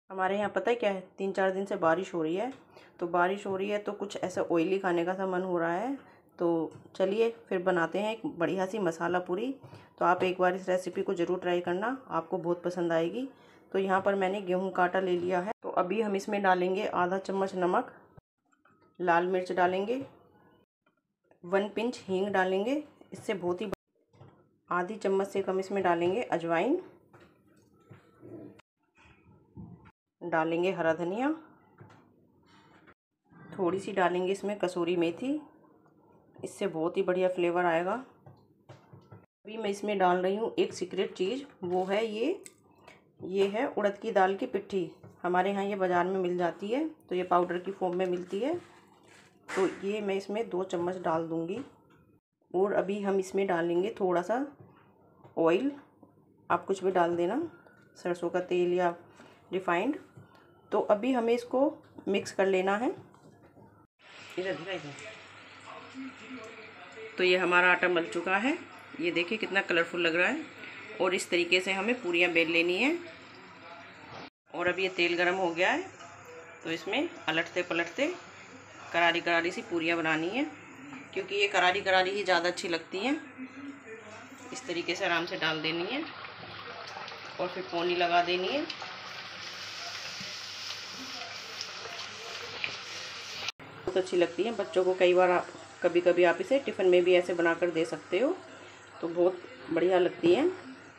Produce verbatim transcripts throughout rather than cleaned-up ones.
हमारे यहाँ पता है क्या है, तीन चार दिन से बारिश हो रही है। तो बारिश हो रही है तो कुछ ऐसा ऑयली खाने का सा मन हो रहा है। तो चलिए फिर बनाते हैं एक बढ़िया सी मसाला पूरी। तो आप एक बार इस रेसिपी को ज़रूर ट्राई करना, आपको बहुत पसंद आएगी। तो यहाँ पर मैंने गेहूं का आटा ले लिया है। तो अभी हम इसमें डालेंगे आधा चम्मच नमक, लाल मिर्च डालेंगे, वन पिंच हींग डालेंगे, इससे बहुत ही आधी चम्मच से कम इसमें डालेंगे अजवाइन, डालेंगे हरा धनिया, थोड़ी सी डालेंगे इसमें कसूरी मेथी, इससे बहुत ही बढ़िया फ्लेवर आएगा। अभी मैं इसमें डाल रही हूँ एक सीक्रेट चीज़, वो है ये ये है उड़द की दाल की पिट्ठी। हमारे यहाँ ये बाज़ार में मिल जाती है, तो ये पाउडर की फॉर्म में मिलती है। तो ये मैं इसमें दो चम्मच डाल दूँगी। और अभी हम इसमें डालेंगे थोड़ा सा ऑयल, आप कुछ भी डाल देना, सरसों का तेल या रिफाइंड। तो अभी हमें इसको मिक्स कर लेना है। इधर इधर तो ये हमारा आटा मल चुका है, ये देखिए कितना कलरफुल लग रहा है। और इस तरीके से हमें पूरियाँ बेल लेनी है। और अब ये तेल गरम हो गया है, तो इसमें अलटते पलटते करारी करारी सी पूरियाँ बनानी है, क्योंकि ये करारी करारी ही ज़्यादा अच्छी लगती हैं। इस तरीके से आराम से डाल देनी है और फिर पोनी लगा देनी है। बहुत अच्छी लगती है बच्चों को। कई बार आप कभी कभी आप इसे टिफ़िन में भी ऐसे बनाकर दे सकते हो, तो बहुत बढ़िया लगती है।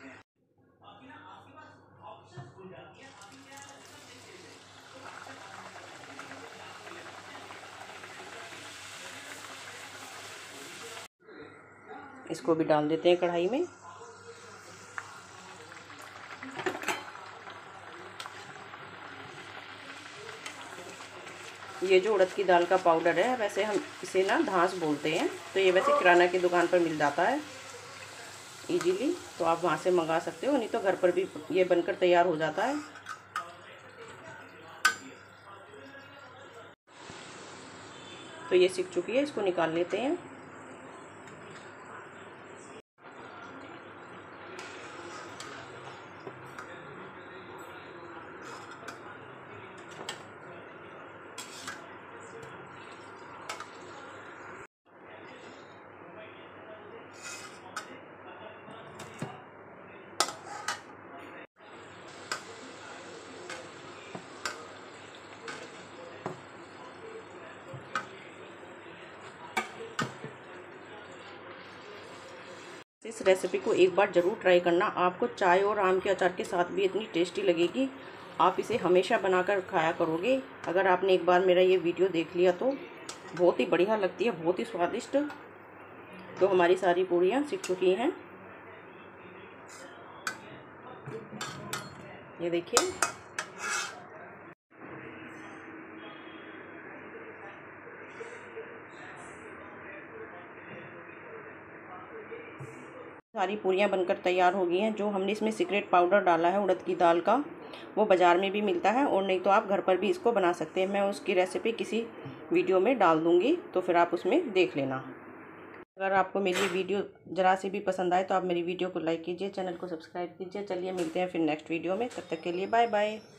इसको भी डाल देते हैं कढ़ाई में। ये जो उड़द की दाल का पाउडर है, वैसे हम इसे ना धांस बोलते हैं। तो ये वैसे किराना की दुकान पर मिल जाता है इजीली, तो आप वहाँ से मंगा सकते हो, नहीं तो घर पर भी ये बनकर तैयार हो जाता है। तो ये सीख चुकी है, इसको निकाल लेते हैं। इस रेसिपी को एक बार ज़रूर ट्राई करना, आपको चाय और आम के अचार के साथ भी इतनी टेस्टी लगेगी। आप इसे हमेशा बनाकर खाया करोगे। अगर आपने एक बार मेरा ये वीडियो देख लिया तो बहुत ही बढ़िया लगती है, बहुत ही स्वादिष्ट। तो हमारी सारी पूरियाँ सिक चुकी हैं, ये देखिए। सारी पूरियाँ बनकर तैयार हो गई हैं। जो हमने इसमें सीक्रेट पाउडर डाला है उड़द की दाल का, वो बाज़ार में भी मिलता है, और नहीं तो आप घर पर भी इसको बना सकते हैं। मैं उसकी रेसिपी किसी वीडियो में डाल दूँगी, तो फिर आप उसमें देख लेना। अगर आपको मेरी वीडियो ज़रा सी भी पसंद आए तो आप मेरी वीडियो को लाइक कीजिए, चैनल को सब्सक्राइब कीजिए। चलिए मिलते हैं फिर नेक्स्ट वीडियो में, तब तक के लिए बाय बाय।